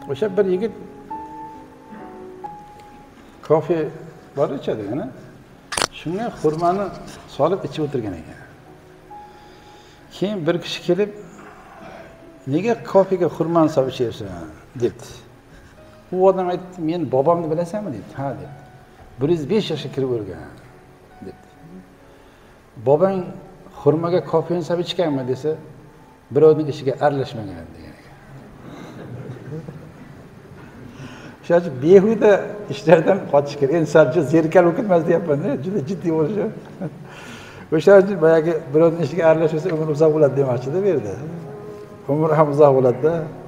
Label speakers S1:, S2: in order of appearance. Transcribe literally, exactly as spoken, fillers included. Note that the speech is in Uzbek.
S1: O'sha bir yigit kofe bor ichadigani. Shunga xurmani solib ichib o'tirgan ekan. Keyin bir kishi kelib, "Nega kofega xurmani solib ichyapsan?" debdi. U odam aytdi, "Men bobomni bilasanmi?" debdi. "Ha" debdi. bir yuz besh yoshga kirib o'lgan debdi. "Bobong xurmaga kofeni solib ichganmi?" desa, "Birovning ishiga aralashmagan" degan ekan. Shuning uchun behuda ishlardan qochish kerak. Endi sal zerikal o'qitmas deyapman-da, juda jiddiy bo'lishi. O'sha uchun boyagi birovning ishiga aralashsa umr uzoq bo'ladi demoqchi-da bu yerda. Umr ham uzoq bo'ladi-da.